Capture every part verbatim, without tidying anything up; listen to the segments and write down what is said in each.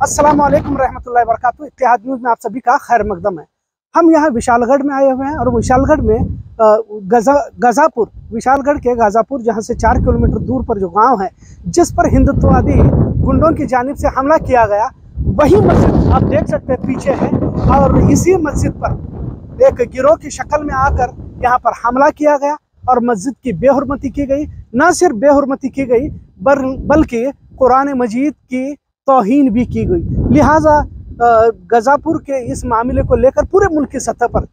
अस्सलामु अलैकुम रहमतुल्लाहि व बरकातुहू। इत्तेहाद न्यूज़ में आप सभी का खैर मकदम है। हम यहाँ विशालगढ़ में आए हुए हैं और विशालगढ़ में गजा गजापुर विशालगढ़ के गाज़ापुर, जहाँ से चार किलोमीटर दूर पर जो गांव है जिस पर हिंदुत्ववादी गुंडों की जानिब से हमला किया गया, वही मस्जिद आप देख सकते हैं पीछे है। और इसी मस्जिद पर एक गिरोह की शक्ल में आकर यहाँ पर हमला किया गया और मस्जिद की बेहुरमती की गई। न सिर्फ बेहुरमती की गई बल्कि कुरान मजीद की तौहीन भी की गई। लिहाजा गजापुर के इस मामले को लेकर पूरे मुल्क की सतह पर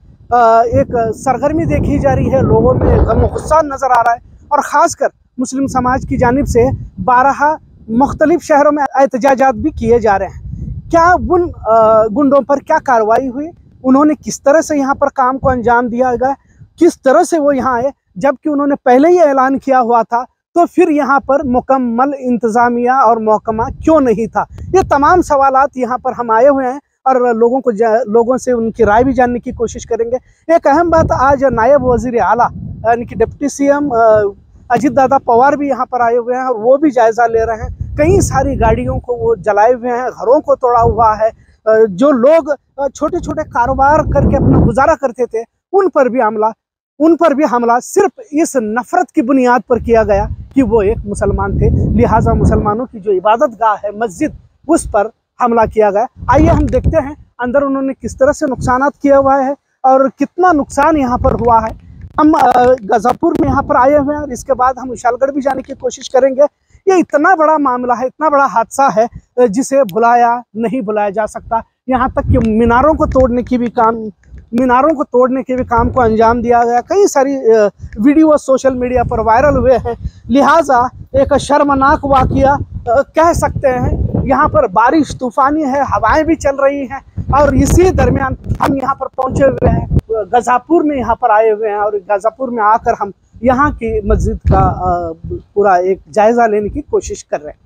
एक सरगर्मी देखी जा रही है। लोगों में गम गुस्सा नज़र आ रहा है और ख़ासकर मुस्लिम समाज की जानिब से बारह मुख्तलिफ शहरों में एहतजाजात भी किए जा रहे हैं। क्या उन गुंडों पर क्या कार्रवाई हुई, उन्होंने किस तरह से यहाँ पर काम को अंजाम दिया गया, किस तरह से वो यहाँ आए, जबकि उन्होंने पहले ही ऐलान किया हुआ था, तो फिर यहाँ पर मुकम्मल इंतज़ामिया और महकमा क्यों नहीं था। ये तमाम सवालात यहाँ पर हम आए हुए हैं और लोगों को लोगों से उनकी राय भी जानने की कोशिश करेंगे। एक अहम बात, आज नायब वज़ीर आला यानी कि डिप्टी सीएम अजीत दादा पवार भी यहाँ पर आए हुए हैं और वो भी जायज़ा ले रहे हैं। कई सारी गाड़ियों को वो जलाए हुए हैं, घरों को तोड़ा हुआ है। जो लोग छोटे छोटे कारोबार करके अपना गुजारा करते थे उन पर भी हमला उन पर भी हमला सिर्फ इस नफ़रत की बुनियाद पर किया गया कि वो एक मुसलमान थे। लिहाजा मुसलमानों की जो इबादत गाह है मस्जिद, उस पर हमला किया गया। आइए हम देखते हैं अंदर उन्होंने किस तरह से नुकसानात किया हुआ है और कितना नुकसान यहाँ पर हुआ है। हम गजापुर में यहाँ पर आए हुए हैं और इसके बाद हम विशालगढ़ भी जाने की कोशिश करेंगे। ये इतना बड़ा मामला है, इतना बड़ा हादसा है जिसे भुलाया नहीं भुलाया जा सकता। यहाँ तक कि मीनारों को तोड़ने की भी काम मीनारों को तोड़ने के भी काम को अंजाम दिया गया। कई सारी वीडियो सोशल मीडिया पर वायरल हुए हैं। लिहाजा एक शर्मनाक वाक़या कह सकते हैं। यहाँ पर बारिश तूफ़ानी है, हवाएं भी चल रही हैं और इसी दरमियान हम यहाँ पर पहुँचे हुए हैं, गजापुर में यहाँ पर आए हुए हैं और गजापुर में आकर हम यहाँ की मस्जिद का पूरा एक जायज़ा लेने की कोशिश कर रहे हैं।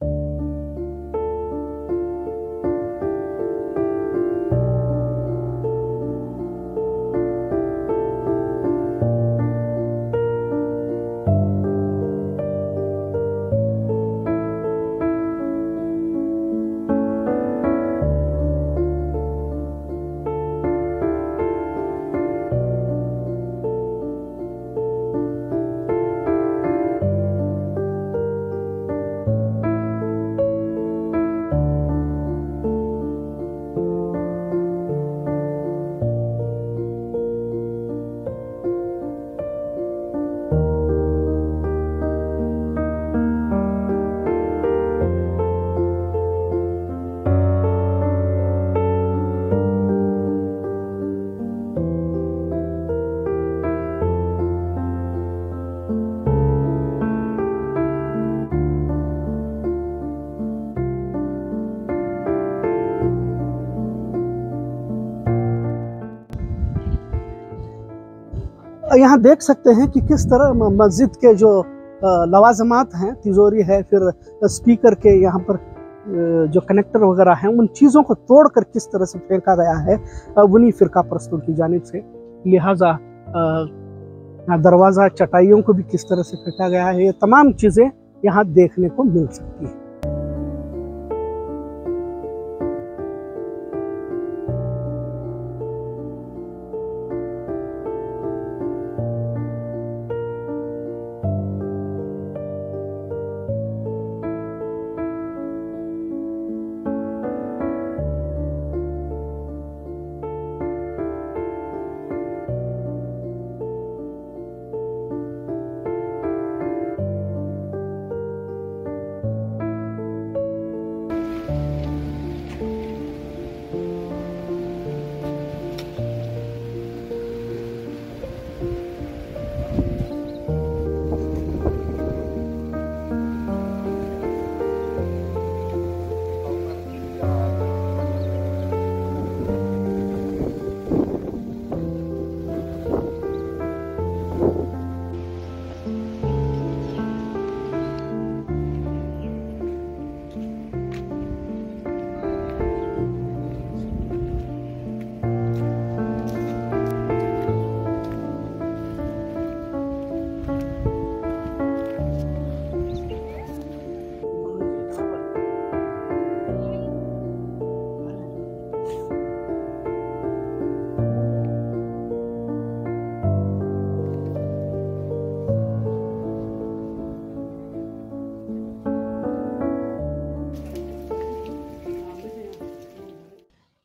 यहाँ देख सकते हैं कि किस तरह मस्जिद के जो लवाजमात हैं, तिजोरी है, फिर स्पीकर के यहाँ पर जो कनेक्टर वगैरह हैं, उन चीज़ों को तोड़कर किस तरह से फेंका गया है उन्हीं फ़िरका परस्तों की जानिब से। लिहाजा दरवाज़ा चटाइयों को भी किस तरह से फेंका गया है, ये तमाम चीज़ें यहाँ देखने को मिल सकती हैं।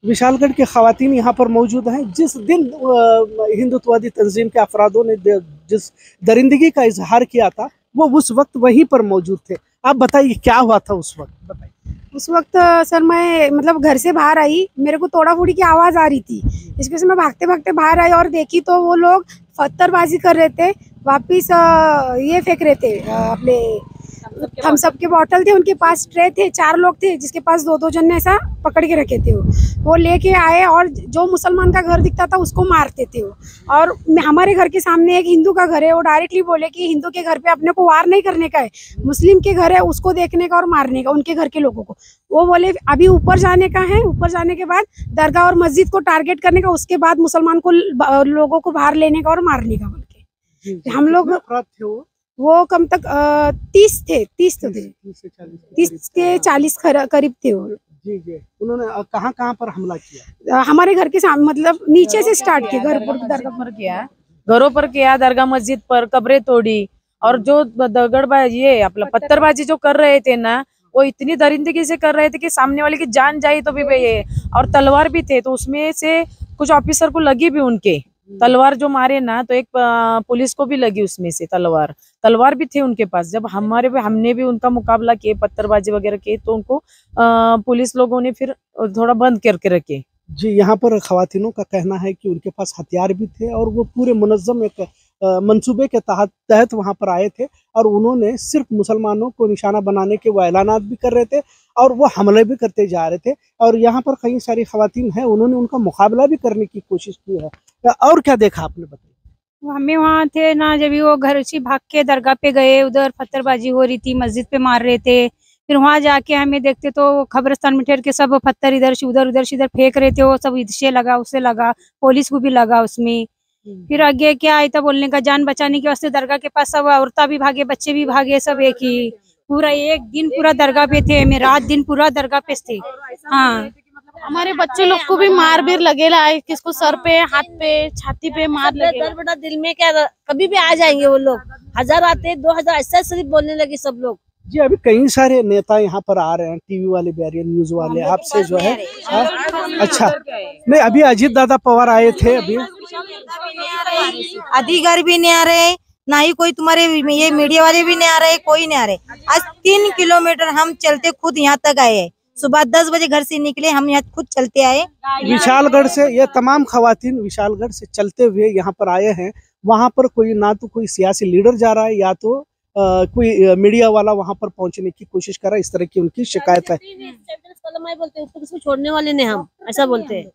विशालगढ़ के खवातीन यहाँ पर मौजूद हैं। जिस दिन हिंदुत्ववादी तंजीम के अफरादों ने जिस दरिंदगी का इजहार किया था वो उस वक्त वहीं पर मौजूद थे। आप बताइए क्या हुआ था उस वक्त, बताइए। उस वक्त सर मैं मतलब घर से बाहर आई, मेरे को तोड़ा फोड़ी की आवाज़ आ रही थी। इसके से मैं भागते भागते बाहर आई और देखी तो वो लोग पत्थरबाजी कर रहे थे, वापिस ये फेंक रहे थे अपने थम्स अप के बॉटल थे, उनके पास ट्रे थे, चार लोग थे जिसके पास दो दो जन ने ऐसा पकड़ के रखे थे। वो वो लेके आए और जो मुसलमान का घर दिखता था उसको मारते थे वो। और हमारे घर के सामने एक हिंदू का घर है, वो डायरेक्टली बोले कि हिंदू के घर पे अपने को वार नहीं करने का है, मुस्लिम के घर है उसको देखने का और मारने का, उनके घर के लोगों को। वो बोले अभी ऊपर जाने का है, ऊपर जाने के बाद दरगाह और मस्जिद को टारगेट करने का, उसके बाद मुसलमान को लोगों को बाहर लेने का और मारने का बोल के। हम लोग वो कम तक तीस थे, तीस तो थे, तीस के चालीस करीब थे वो। जी जी। उन्होंने कहाँ कहाँ पर हमला किया? हमारे घर के सामने, मतलब नीचे से स्टार्ट किया, घर पर दरगाह पर किया, घरों पर किया, दरगाह मस्जिद पर कब्रें तोड़ी। और जो दगड़बाजी ये अपना पत्थरबाजी जो कर रहे थे ना, वो इतनी दरिंदगी से कर रहे थे कि सामने वाले की जान जाई तो भी ये। और तलवार भी थे, तो उसमें से कुछ ऑफिसर को लगी भी उनके तलवार जो मारे ना, तो एक पुलिस को भी लगी उसमें से तलवार तलवार भी थे उनके पास। जब हमारे हमने भी उनका मुकाबला किए, पत्थरबाजी वगैरह किए, तो उनको आ, पुलिस लोगों ने फिर थोड़ा बंद करके रखे। जी, यहाँ पर खवातीनों का कहना है कि उनके पास हथियार भी थे और वो पूरे मुनज़्ज़म एक मंसूबे के तहत तहत वहाँ पर आए थे और उन्होंने सिर्फ मुसलमानों को निशाना बनाने के वो ऐलानात भी कर रहे थे और वो हमले भी करते जा रहे थे। और यहाँ पर कई सारी खवातीन हैं, उन्होंने उनका मुकाबला भी करने की कोशिश की है। और क्या देखा आपने, बताइए। हमें वहाँ थे ना, जब वो घर से भाग के दरगाह पे गए, उधर पत्थरबाजी हो रही थी, मस्जिद पे मार रहे थे। फिर वहाँ जाके हमें देखते तो खबरस्तान में ठहर के सब पत्थर इधर से उधर उधर से इधर फेंक रहे थे। वो सब इधर लगा, उससे लगा, पुलिस को भी लगा उसमें। फिर आगे क्या आया था बोलने का, जान बचाने के वास्ते दरगाह के पास सब औरतें भी भागे, बच्चे भी भागे, सब एक ही पूरा एक दिन पूरा दरगाह पे थे। मैं रात दिन पूरा दरगाह पे थे। हाँ, हमारे बच्चे लोग को भी मार भी लगेला है, किसको सर पे, हाथ पे, छाती पे मार लगेला। बड़ा दिल में क्या, कभी भी आ जाएंगे वो लोग, हजार आते दो हजार ऐसा सिर्फ बोलने लगे सब लोग। जी, अभी कई सारे नेता यहाँ पर आ रहे हैं, टीवी वाले भी आ रहे हैं, न्यूज वाले, आपसे जो है आ, अच्छा नहीं, अभी अजीत दादा पवार आए थे, अभी अधिकारी भी नहीं आ रहे, ना ही कोई तुम्हारे ये मीडिया वाले भी नहीं आ रहे, कोई नहीं आ रहे। आज तीन किलोमीटर हम चलते खुद यहाँ तक आए हैं, सुबह दस बजे घर से निकले, हम यहाँ खुद चलते आए। विशालगढ़ से ये तमाम खवातीन विशालगढ़ से चलते हुए यहाँ पर आए हैं। वहाँ पर कोई ना तो कोई सियासी लीडर जा रहा है, या तो आ, कोई मीडिया वाला वहाँ पर पहुँचने की कोशिश कर रहा है, इस तरह की उनकी शिकायत है। बोलते उसको किसको छोड़ने वाले ने, हम ऐसा बोलते हैं।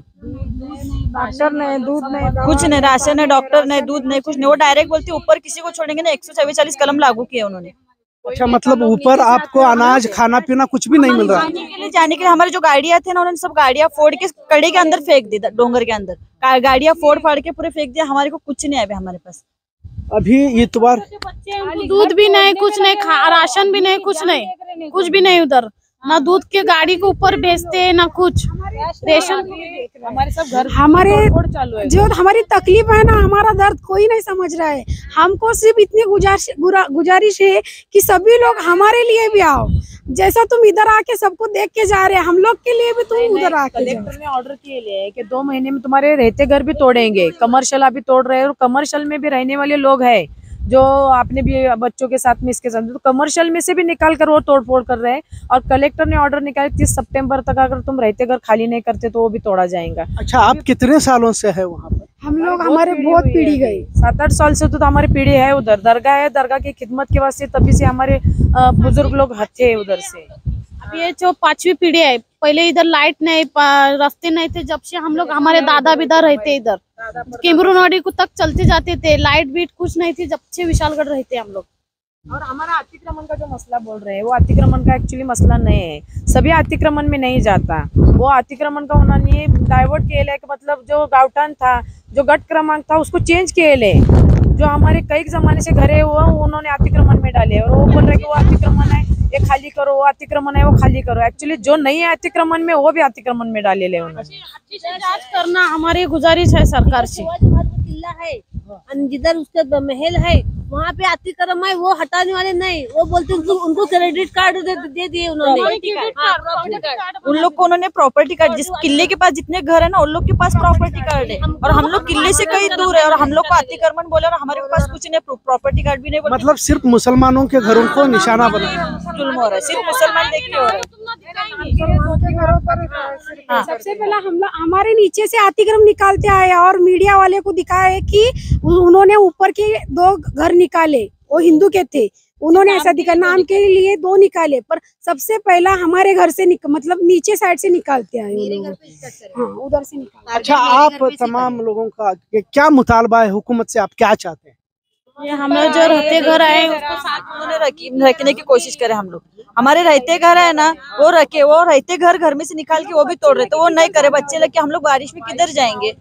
डॉक्टर नहीं, दूध नहीं, कुछ नहीं, राशन है, डॉक्टर नहीं, दूध नहीं, कुछ नहीं। वो डायरेक्ट बोलते ऊपर किसी को छोड़ेंगे ना, एक सौ चौबीस कलम लागू किया उन्होंने। अच्छा, मतलब ऊपर आपको अनाज, खाना पीना कुछ भी नहीं मिल रहा? जाने के लिए जाने के लिए हमारे जो गाड़ियां थे ना, उन्होंने सब गाड़ियां फोड़ के कड़े के अंदर फेंक दी, डोंगर के अंदर गाड़ियां फोड़ फाड़ के पूरे फेंक दिया। हमारे को कुछ नहीं आया हमारे पास। अभी इतवार दूध भी नहीं, कुछ नहीं, राशन भी नहीं, कुछ नहीं, कुछ भी नहीं। उधर ना दूध के गाड़ी के ऊपर भेजते, ना कुछ रेशन। हमारे सब घर हमारे चालू है। जो हमारी तकलीफ है ना, हमारा दर्द कोई नहीं समझ रहा है। हमको सिर्फ इतनी गुजारिश गुजारिश है कि सभी लोग हमारे लिए भी आओ। जैसा तुम इधर आके सबको देख के जा रहे हैं, हम लोग के लिए भी तुम उधर आके। कलेक्टर ने ऑर्डर किए लिए कि दो महीने में तुम्हारे रहते घर भी तोड़ेंगे। कमर्शियल अभी तोड़ रहे हैं, और कमर्शियल में भी रहने वाले लोग हैं जो आपने भी बच्चों के साथ में इसके साथ, तो कमर्शियल में से भी निकाल कर वो तोड़ फोड़ कर रहे हैं। और कलेक्टर ने ऑर्डर निकाला तीस सितंबर तक अगर तुम रहते घर खाली नहीं करते तो वो भी तोड़ा जाएगा। अच्छा, आप कितने सालों से है वहाँ पर? हम लोग, हमारे बहुत पीढ़ी गई, सात आठ साल से तो हमारी पीढ़ी है उधर। दरगाह है, दरगाह की खिदमत के वास्ते तभी से हमारे बुजुर्ग लोग थे उधर से। अब ये जो पांचवी पीढ़ी है, पहले इधर लाइट नहीं, रास्ते नहीं थे। जब से हम लोग, हमारे दादा भी इधर रहते, इधर केमरू नोडी को तक चलते जाते थे, लाइट बीट कुछ नहीं थी जब से विशालगढ़ रहते हम लोग। और हमारा अतिक्रमण का जो मसला बोल रहे हैं, वो अतिक्रमण का एक्चुअली मसला नहीं है। सभी अतिक्रमण में नहीं जाता, वो अतिक्रमण का उन्होंने डाइवर्ट किया है। मतलब जो गावठान था, जो गट क्रमांक था, उसको चेंज किए ले। जो हमारे कई जमाने से घरे हुआ उन्होंने अतिक्रमण में डाले, और वो बोल रहे कि वो अतिक्रमण है, ये खाली करो, वो अतिक्रमण है, वो खाली करो। एक्चुअली जो नहीं है अतिक्रमण में, वो भी अतिक्रमण में डाले ले उन्होंने। जांच करना हमारी गुजारिश है सरकार से। किला है, जिधर उसका महल है, वहाँ पे अतिक्रम है वो हटाने वाले नहीं, वो बोलते उनको, उनको क्रेडिट कार्ड दे, दे दिए उन्होंने। उन लोग को उन्होंने प्रॉपर्टी कार्ड, जिस किले के पास जितने घर है ना उन लोग के पास प्रॉपर्टी कार्ड है, और हम लोग किले से कहीं दूर है, और हम लोग को अतिक्रमण बोले और हमारे पास कुछ नहीं, प्रॉपर्टी कार्ड भी नहीं बोले। मतलब सिर्फ मुसलमानों के घरों को निशाना बनाया जुल्म हो रहा है, सिर्फ मुसलमान देखिए हो रहा है। सबसे पहला हमला हमारे नीचे से अतिक्रम निकालते आए और मीडिया वाले को दिखाया कि उन्होंने ऊपर के दो घर निकाले, वो हिंदू के थे, उन्होंने ऐसा दिखा नाम के लिए दो निकाले, पर सबसे पहला हमारे घर से निक, मतलब नीचे साइड से निकालते आए वो लोग। हाँ, उधर से निकाल। अच्छा, आप तमाम लोगों का क्या मुतालबा है हुकूमत से, आप क्या चाहते हैं? ये हम लोग जो रहते घर आए उसको साथ उन्होंने रखने की कोशिश करे। हम लोग हमारे रहते घर है ना वो रखे, वो रहते घर घर में से निकाल के वो भी तोड़ रहे, तो वो नहीं करे। बच्चे लेके हम लोग बारिश में किधर जाएंगे?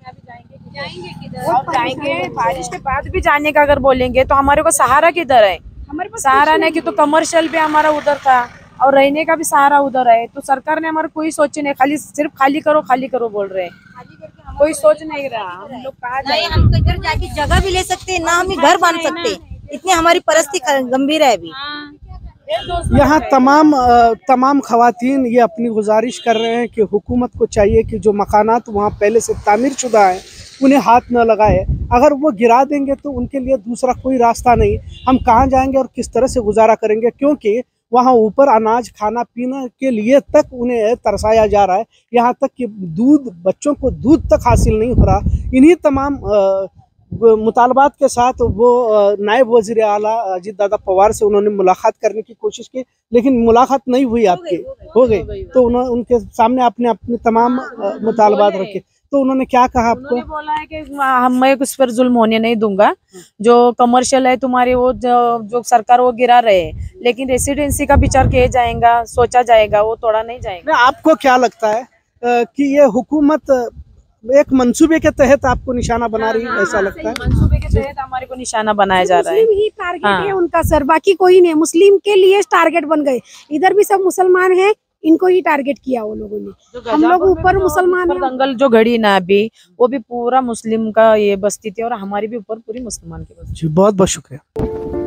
जाएंगे बारिश के बाद भी जाने का अगर बोलेंगे तो हमारे को सहारा किधर है? हमारे पास सहारा नहीं कि तो कमर्शियल भी हमारा उधर था और रहने का भी सहारा उधर है, तो सरकार ने हमारा कोई सोच नहीं, खाली सिर्फ खाली करो खाली करो बोल रहे हैं, कोई सोच नहीं रहा। हम लोग कहाँ नहीं, हम इधर जाके जगह भी ले सकते हैं ना, हम घर बन सकते, इतनी हमारी परिस्थिति गंभीर है अभी। यहाँ तमाम तमाम खवातीन ये अपनी गुजारिश कर रहे हैं कि हुकूमत को चाहिए कि जो मकानात वहाँ पहले से तामीर शुदा हैं उन्हें हाथ न लगाए। अगर वो गिरा देंगे तो उनके लिए दूसरा कोई रास्ता नहीं, हम कहाँ जाएंगे और किस तरह से गुजारा करेंगे, क्योंकि वहाँ ऊपर अनाज खाना पीना के लिए तक उन्हें तरसाया जा रहा है, यहाँ तक कि दूध, बच्चों को दूध तक हासिल नहीं हो रहा। इन्हीं तमाम मुतालबात के साथ वो नायब वज़ीर आला अजीत दादा पवार से उन्होंने मुलाकात करने की कोशिश की, लेकिन मुलाकात नहीं हुई, आपकी हो गई, तो उन्होंने उनके सामने अपने अपने तमाम मुतालबात रखे। तो उन्होंने क्या कहा आपको? उन्होंने बोला है कि हम मैं उस पर जुल्म होने नहीं दूंगा, जो कमर्शियल है तुम्हारे वो जो, जो सरकार वो गिरा रहे हैं, लेकिन रेसिडेंसी का विचार किया जाएगा, सोचा जाएगा, वो तोड़ा नहीं जाएगा। आपको क्या लगता है कि ये हुकूमत एक मंसूबे के तहत आपको निशाना बना रही है? ऐसा लगता है मंसूबे के तहत हमारे को निशाना बनाया जा रहा है। मुस्लिम ही टारगेट है उनका सर, बाकी कोई नहीं। मुस्लिम के लिए टारगेट बन गए, इधर भी सब मुसलमान हैं, इनको ही टारगेट किया वो लोगों ने। हम लोग ऊपर मुसलमान दंगल जो घड़ी ना अभी, वो भी पूरा मुस्लिम का ये बस्ती थी और हमारी भी ऊपर पूरी मुसलमान की बस्ती। जी, बहुत बहुत शुक्रिया।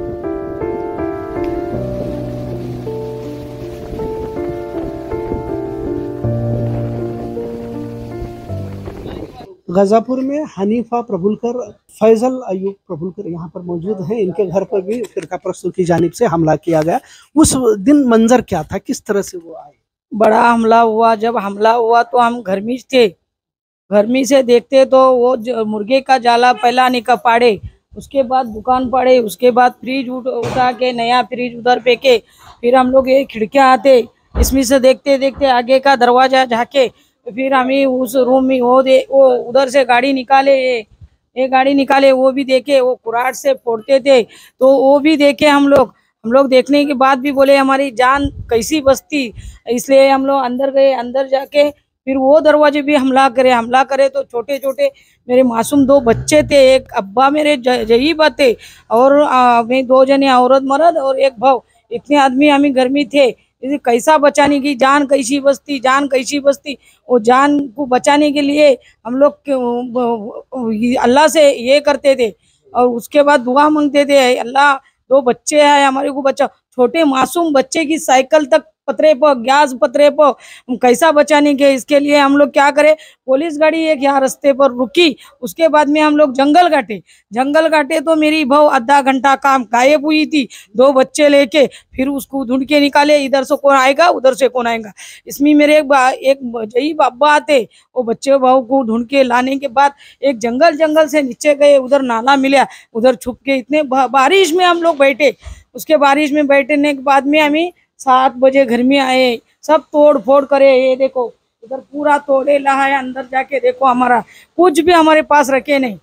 गाज़ापुर में हनीफा प्रभुलकर, फैजल अयूब प्रभुलकर यहाँ पर मौजूद हैं। इनके घर पर भी फिरका परस्तों की जानिब से हमला किया गया। उस दिन मंजर क्या था, किस तरह से वो आए? बड़ा हमला हुआ। जब हमला हुआ तो हम घर में थे, घर में से देखते तो वो मुर्गे का जाला पहला निका पाड़े, उसके बाद दुकान पाड़े, उसके बाद फ्रिज उठा के नया फ्रिज उधर फेंके। फिर हम लोग ये खिड़कियाँ आते, इसमें से देखते देखते आगे का दरवाजा झाके, फिर हमें उस रूम में वो दे वो उधर से गाड़ी निकाले, ये ये गाड़ी निकाले, वो भी देखे, वो कुराड़ से फोड़ते थे तो वो भी देखे हम लोग। हम लोग देखने के बाद भी बोले हमारी जान कैसी बचती, इसलिए हम लोग अंदर गए। अंदर जाके फिर वो दरवाजे भी हमला करे हमला करे तो छोटे छोटे मेरे मासूम दो बच्चे थे, एक अब्बा मेरे जहीबा थे और मैं दो जने औरत मर्द और एक भाव, इतने आदमी हमें घर में थे। इसे कैसा बचाने की, जान कैसी बचती, जान कैसी बचती। वो जान को बचाने के लिए हम लोग अल्लाह से ये करते थे और उसके बाद दुआ मांगते थे, अल्लाह दो बच्चे हैं हमारे को बचा। छोटे मासूम बच्चे की साइकिल तक पतरे पर, गैस पतरे पर, हम कैसा बचाने के? इसके लिए हम लोग क्या करे, पुलिस गाड़ी एक यहाँ रास्ते पर रुकी, उसके बाद में हम लोग जंगल काटे जंगल काटे तो मेरी बहू आधा घंटा काम गायब हुई थी, दो बच्चे लेके। फिर उसको ढूंढ के निकाले, इधर से कौन आएगा उधर से कौन आएगा। इसमें मेरे एक एक जही अब्बा आते, वो बच्चे बहू को ढूंढ के लाने के बाद एक जंगल जंगल से नीचे गए, उधर नाला मिला, उधर छुप के इतने बारिश में हम लोग बैठे। उसके बारिश में बैठने के बाद में हमें सात बजे घर में आए, सब तोड़ फोड़ करे। ये देखो इधर पूरा तोड़े ला है, अंदर जाके देखो, हमारा कुछ भी हमारे पास रखे नहीं,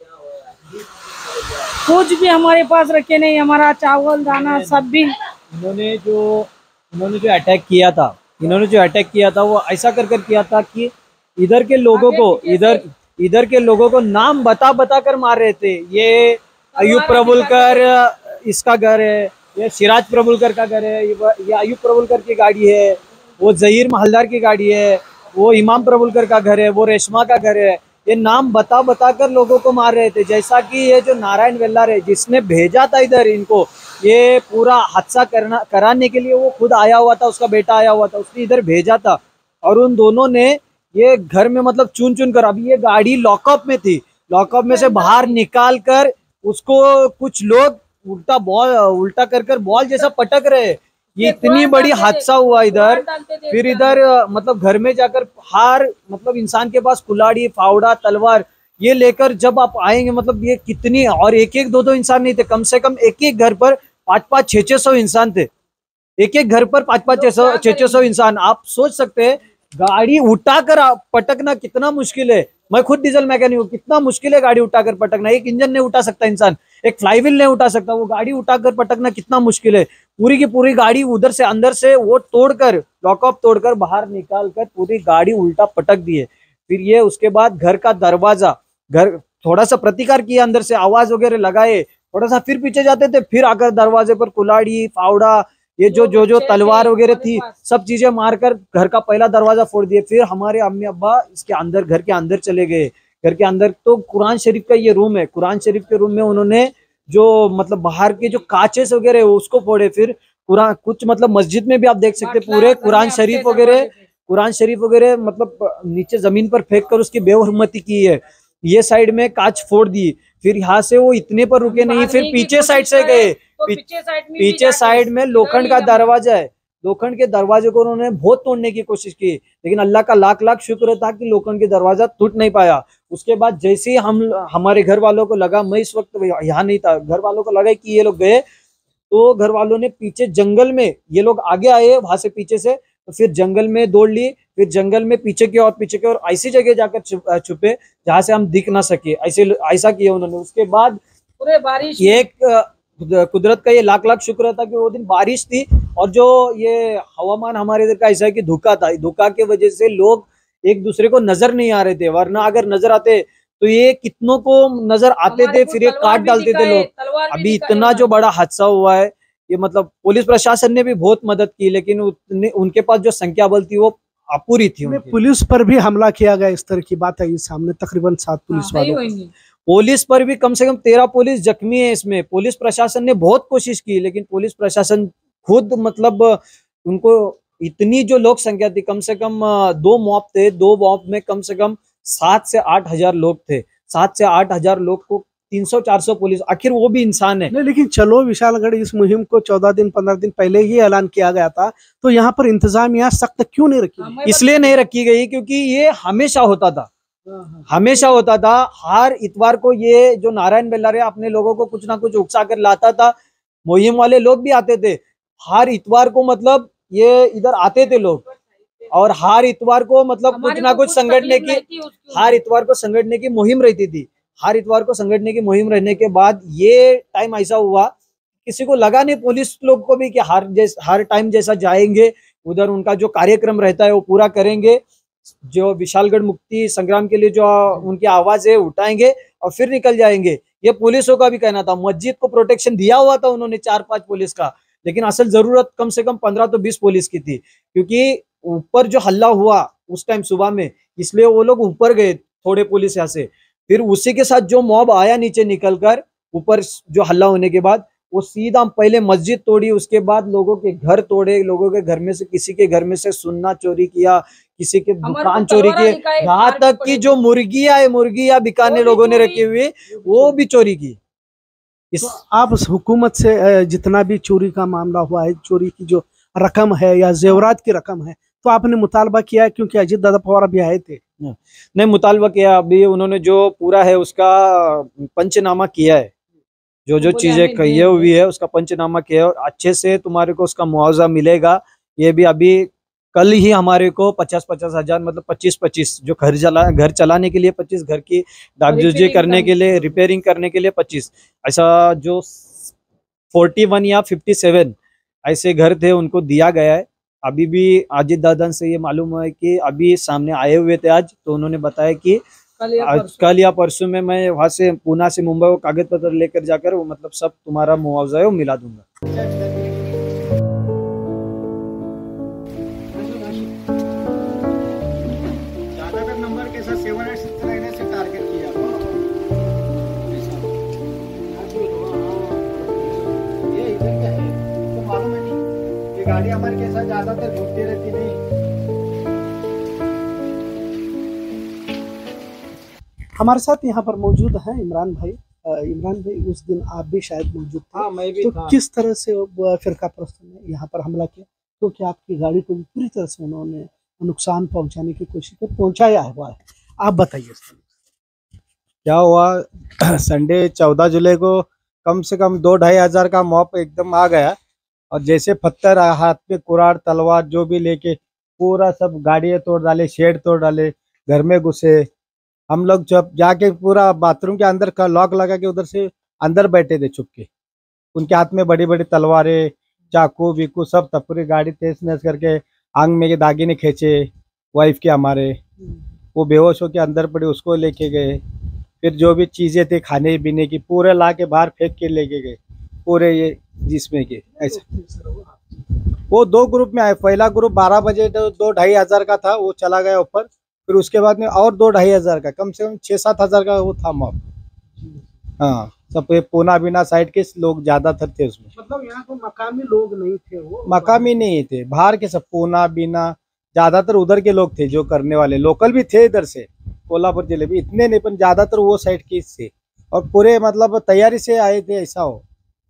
कुछ भी हमारे पास रखे नहीं, हमारा चावल दाना सब भी। इन्होंने जो इन्होंने जो अटैक किया था इन्होंने जो अटैक किया था वो ऐसा कर कर किया था कि इधर के लोगों को इधर इधर के लोगों को नाम बता बता कर मार रहे थे। ये अयूब प्रभुलकर इसका घर है, ये सिराज प्रभुलकर का घर है, ये अयूब प्रभुलकर की गाड़ी है, वो जहीर महलदार की गाड़ी है, वो इमाम प्रभुलकर का घर है, वो रेशमा का घर है। ये नाम बता बता कर लोगों को मार रहे थे। जैसा कि ये जो नारायण वेल्लार है जिसने भेजा था इधर इनको ये पूरा हादसा करना कराने के लिए, वो खुद आया हुआ था, उसका बेटा आया हुआ था, उसने इधर भेजा था और उन दोनों ने ये घर में मतलब चुन चुन कर, अभी ये गाड़ी लॉकअप में थी, लॉकअप में से बाहर निकाल कर उसको कुछ लोग उल्टा बॉल उल्टा कर कर बॉल जैसा पटक रहे। ये इतनी बड़ी हादसा हुआ इधर। फिर इधर मतलब घर में जाकर हार मतलब इंसान के पास कुल्हाड़ी, फावड़ा, तलवार ये लेकर जब आप आएंगे, मतलब ये कितनी, और एक एक दो दो इंसान नहीं थे, कम से कम एक एक घर पर पाँच पाँच छह छह सौ इंसान थे। एक एक घर पर पाँच पाँच छह सौ छह छह सौ इंसान। आप सोच सकते हैं गाड़ी उठाकर पटकना कितना मुश्किल है। मैं खुद डीजल मैकेनिक हूँ, कितना मुश्किल है गाड़ी उठाकर पटकना। एक इंजन नहीं उठा सकता इंसान, एक फ्लाईव्हील नहीं उठा सकता, वो गाड़ी उठाकर पटकना कितना मुश्किल है। पूरी की पूरी गाड़ी उधर से अंदर से वो तोड़कर, लॉकअप तोड़कर बाहर निकाल कर पूरी गाड़ी उल्टा पटक दिए। फिर ये उसके बाद घर का दरवाजा, घर थोड़ा सा प्रतिकार किया, अंदर से आवाज वगैरह लगाए, थोड़ा सा फिर पीछे जाते थे, फिर आकर दरवाजे पर कुल्हाड़ी, फावड़ा, ये जो जो जो तलवार वगैरह थी सब चीजें मारकर घर का पहला दरवाजा फोड़ दिए। फिर हमारे अम्मी अब्बा इसके अंदर, घर के अंदर चले गए। घर के अंदर तो कुरान शरीफ का ये रूम है, कुरान शरीफ के रूम में उन्होंने जो मतलब बाहर के जो काचेस वगैरह है उसको फोड़े। फिर कुरान कुछ मतलब मस्जिद में भी आप देख सकते हैं पूरे कुरान शरीफ वगैरह कुरान शरीफ वगैरह मतलब नीचे जमीन पर फेंक कर उसकी बेहुरमती की है। ये साइड में कांच फोड़ दी। फिर यहाँ से वो इतने पर रुके नहीं, फिर पीछे साइड से गए। पीछे साइड में लोखंड का दरवाजा है, लोखंड के दरवाजे को उन्होंने बहुत तोड़ने की कोशिश की, लेकिन अल्लाह का लाख लाख शुक्र था कि लोखंड के दरवाजा टूट नहीं पाया। उसके बाद जैसे ही हम हमारे घर वालों को लगा, मैं इस वक्त यहाँ नहीं था, घर वालों को लगा कि ये लोग गए, तो घर वालों ने पीछे जंगल में, ये लोग आगे आए वहां से पीछे से, तो फिर जंगल में दौड़ ली। फिर जंगल में पीछे की और पीछे की और ऐसी जगह जाकर छुपे जहां से हम दिख ना सके, ऐसे ऐसा किया उन्होंने। उसके बाद पूरे बारिश, ये कुदरत का ये लाख लाख शुक्र था कि वो दिन बारिश थी, और जो ये हवामान हमारे इधर का ऐसा है कि धुका था, धुका के वजह से लोग एक दूसरे को नजर नहीं आ रहे थे, वरना अगर नजर आते तो ये कितनों को नजर आते थे, फिर ये काट डालते थे लोग। अभी इतना जो बड़ा हादसा हुआ है, ये मतलब पुलिस प्रशासन ने भी बहुत मदद की, लेकिन उनके पास जो संख्या बल थी वो अपूरी थी। पुलिस पर भी हमला किया गया, इस तरह की बात है सामने, तकरीबन सात पुलिस वालों, पुलिस पर भी कम से कम तेरह पुलिस जख्मी है इसमें। पुलिस प्रशासन ने बहुत कोशिश की, लेकिन पुलिस प्रशासन खुद मतलब उनको इतनी जो लोक संख्या थी, कम से कम दो मॉब थे, दो मॉब में कम से कम सात से आठ हजार लोग थे, सात से आठ हजार लोग को तीन सौ चार सौ पुलिस, आखिर वो भी इंसान है। नहीं, लेकिन चलो विशालगढ़ इस मुहिम को चौदह दिन पंद्रह दिन पहले ही ऐलान किया गया था, तो यहाँ पर इंतजामिया सख्त क्यों नहीं रखी? इसलिए नहीं रखी गई क्योंकि ये हमेशा होता था, हमेशा होता था। हर इतवार को ये जो नारायण वेल्लार अपने लोगों को कुछ ना कुछ उकसा कर लाता था, मुहिम वाले लोग भी आते थे हर इतवार को, मतलब ये इधर आते थे लोग, और हर इतवार को मतलब कुछ ना कुछ संगठने की, हर इतवार को संगठने की मुहिम रहती थी। हर इतवार को संगठने की मुहिम रहने के बाद ये टाइम ऐसा हुआ, किसी को लगा नहीं, पुलिस लोग को भी, कि हर जैसा हर टाइम जैसा जाएंगे उधर, उनका जो कार्यक्रम रहता है वो पूरा करेंगे, जो विशालगढ़ मुक्ति संग्राम के लिए जो उनकी आवाज है उठाएंगे और फिर निकल जाएंगे। ये पुलिसों का भी कहना था। मस्जिद को प्रोटेक्शन दिया हुआ था उन्होंने चार पांच पुलिस का, लेकिन असल जरूरत कम से कम पंद्रह तो बीस पुलिस की थी, क्योंकि ऊपर जो हल्ला हुआ उस टाइम सुबह में, इसलिए वो लोग ऊपर गए थोड़े पुलिस यहाँ से। फिर उसी के साथ जो मॉब आया नीचे निकलकर, ऊपर जो हल्ला होने के बाद वो सीधा पहले मस्जिद तोड़ी, उसके बाद लोगों के घर तोड़े, लोगों के घर में से किसी के घर में से सुन्ना चोरी किया, किसी के दुकान चोरी किए, यहाँ तक कि जो मुर्गियां है, मुर्गियां बिकाने लोगों ने रखी हुई वो भी चोरी की। इस आप हुकूमत से जितना भी चोरी का मामला हुआ है, चोरी की जो रकम है या जेवरात की रकम है, तो आपने मुतालबा किया है? क्योंकि अजीत दादा पवार अभी आए थे। नहीं, मुतालबा किया, अभी उन्होंने जो पूरा है उसका पंचनामा किया है, जो जो चीजें कही हुई है उसका पंचनामा किया है, और अच्छे से तुम्हारे को उसका मुआवजा मिलेगा। ये भी अभी कल ही हमारे को पचास पचास हजार मतलब पच्चीस पच्चीस जो घर चला घर चलाने के लिए पच्चीस, घर की डागडुजी करने के लिए, रिपेयरिंग करने के लिए पच्चीस, ऐसा जो फोर्टी वन या फिफ्टी सेवन ऐसे घर थे उनको दिया गया है। अभी भी अजीत दादा से ये मालूम है कि अभी सामने आए हुए थे आज, तो उन्होंने बताया कि आज कल या परसों में मैं वहां से पूना से मुंबई वो कागज पत्र लेकर जाकर वो मतलब सब तुम्हारा मुआवजा है वो मिला दूंगा। ज्यादातर नंबर के साथ सेवन एट सिक्स रहने से गाड़ी हमारे के साथ ज्यादातर घूमती रहती थी। हमारे साथ यहाँ पर मौजूद हैं इमरान भाई। अ, इमरान भाई, उस दिन आप भी शायद मौजूद थे। हाँ, मैं भी तो था। किस तरह से वो फिरका परस्तों ने यहाँ पर हमला किया, क्योंकि आपकी गाड़ी को भी पूरी तरह से उन्होंने नुकसान पहुंचाने की कोशिश की, पहुंचाया हुआ है। आप बताइए इस तरह। क्या हुआ, संडे चौदह जुलाई को कम से कम दो ढाई हजार का मॉब एकदम आ गया, और जैसे पत्थर हाथ पे कुरार तलवार जो भी लेके पूरा सब गाड़ियाँ तोड़ डाले, शेड तोड़ डाले, घर में घुसे। हम लोग जब जाके पूरा बाथरूम के अंदर का लॉक लगा के उधर से अंदर बैठे थे छुप के। उनके हाथ में बड़ी बड़ी तलवारें, चाकू बीकू सब था। पूरी गाड़ी तेज तेज करके आंग में के दागिने खींचे वाइफ के हमारे, वो बेहोश होके अंदर पड़ी, उसको लेके गए। फिर जो भी चीजें थी खाने पीने की पूरे ला के बाहर फेंक के लेके गए पूरे, ये जिसमें के ऐसे। वो दो ग्रुप में आए। पहला ग्रुप बारह बजे तो दो ढाई हजार का था, वो चला गया ऊपर। फिर उसके बाद में और दो ढाई हजार का, कम से कम छः सात हजार का वो था मॉब। हाँ, सब पूना बिना साइड के लोग ज्यादातर थे उसमें। मतलब यहाँ को मकामी लोग नहीं थे, वो मकामी नहीं थे, बाहर के सब पूना बिना ज्यादातर उधर के लोग थे जो करने वाले। लोकल भी थे इधर से, कोल्हापुर जिले भी इतने नहीं, पर ज्यादातर वो साइड के से, और पूरे मतलब तैयारी से आए थे, ऐसा हो।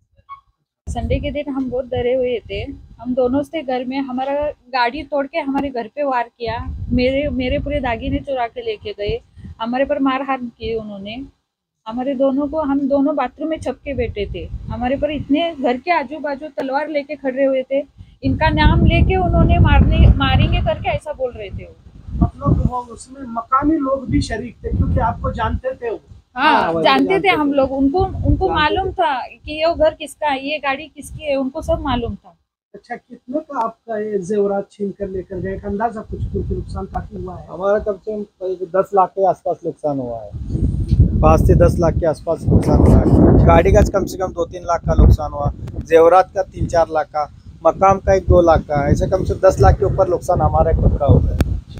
संडे के दिन हम बहुत डरे हुए थे। हम दोनों से घर में, हमारा गाड़ी तोड़ के हमारे घर पे वार किया, मेरे मेरे पूरे दागिने चुरा के लेके गए, हमारे पर मार हाथ किए उन्होंने। हमारे दोनों को, हम दोनों बाथरूम में छप के बैठे थे, हमारे पर इतने घर के आजू बाजू तलवार लेके खड़े हुए थे। इनका नाम लेके उन्होंने मारने मारेंगे करके ऐसा बोल रहे थे वो। मतलब वो उसमें मकामी लोग भी शरीक थे, क्योंकि आपको जानते थे वो। हाँ, जानते, जानते थे हम लोग। उनको उनको मालूम था कि ये घर किसका है, ये गाड़ी किसकी है, उनको सब मालूम था। अच्छा, कितने का आपका ये जेवरात छीन कर लेकर गए, अंदाजा कुछ कुछ नुकसान काफी हुआ है? हमारा कम से कम दस लाख के आसपास नुकसान हुआ है, पाँच से दस लाख के आसपास नुकसान हुआ है। गाड़ी का कम से कम दो तीन लाख का नुकसान हुआ, जेवरात का तीन चार लाख का, मकाम का एक दो लाख का, ऐसे कम से कम दस लाख के ऊपर नुकसान हमारा खुद का होता है।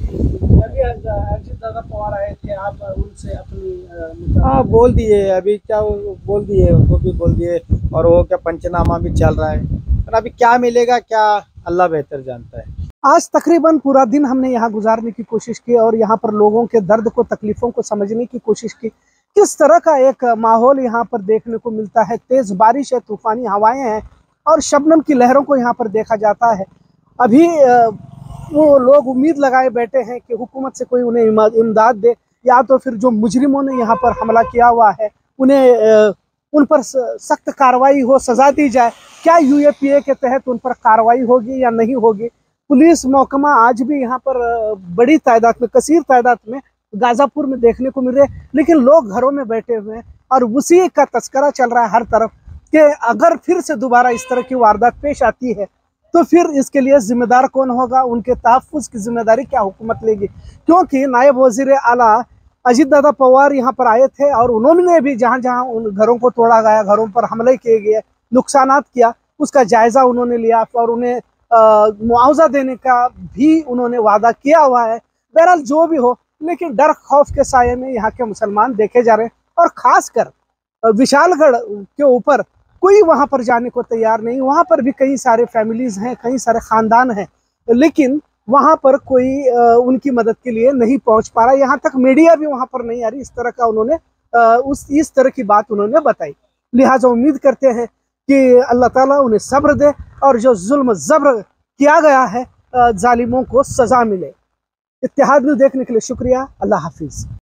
अजित दादा पवार आए थे, आप उनसे अपनी हाँ बोल दिए, अभी क्या वो बोल दिए, उनको भी बोल दिए, और वो क्या पंचनामा भी चल रहा है, पर अभी क्या मिलेगा क्या अल्लाह बेहतर जानता है। आज तकरीबन पूरा दिन हमने यहाँ गुजारने की कोशिश की और यहाँ पर लोगों के दर्द को, तकलीफों को समझने की कोशिश की। किस तरह का एक माहौल यहाँ पर देखने को मिलता है। तेज बारिश है, तूफानी हवाएं हैं और शबनम की लहरों को यहाँ पर देखा जाता है। अभी वो लोग उम्मीद लगाए बैठे हैं कि हुकूमत से कोई उन्हें इमदाद दे, या तो फिर जो मुजरिमों ने यहाँ पर हमला किया हुआ है उन्हें उन पर सख्त कार्रवाई हो, सजा दी जाए। क्या यूएपीए के तहत उन पर कार्रवाई होगी या नहीं होगी? पुलिस महकमा आज भी यहाँ पर बड़ी तादाद में, कसीर तादाद में गाज़ापुर में देखने को मिल रहे, लेकिन लोग घरों में बैठे हुए हैं और उसी का तस्करा चल रहा है हर तरफ कि अगर फिर से दोबारा इस तरह की वारदात पेश आती है तो फिर इसके लिए जिम्मेदार कौन होगा, उनके तहफ़्फ़ुज़ की जिम्मेदारी क्या हुकूमत लेगी? क्योंकि नायब वज़ीर आला अजित दादा पवार यहाँ पर आए थे और उन्होंने भी जहाँ जहाँ उन घरों को तोड़ा गया, घरों पर हमले किए गए, नुकसानात किया, उसका जायज़ा उन्होंने लिया और उन्हें मुआवजा देने का भी उन्होंने वादा किया हुआ है। बहरहाल जो भी हो, लेकिन डर खौफ के साये में यहाँ के मुसलमान देखे जा रहे हैं और ख़ासकर विशालगढ़ के ऊपर कोई वहाँ पर जाने को तैयार नहीं। वहाँ पर भी कई सारे फैमिलीज़ हैं, कई सारे ख़ानदान हैं, लेकिन वहाँ पर कोई आ, उनकी मदद के लिए नहीं पहुँच पा रहा। यहाँ तक मीडिया भी वहाँ पर नहीं आ रही। इस तरह का उन्होंने आ, उस इस तरह की बात उन्होंने बताई। लिहाजा उम्मीद करते हैं कि अल्लाह ताला उन्हें सब्र दे और जो जुल्म ज़ब्र किया गया है जालिमों को सज़ा मिले। इत्तेहाद न्यूज़ देखने के लिए शुक्रिया। अल्लाह हाफिज़।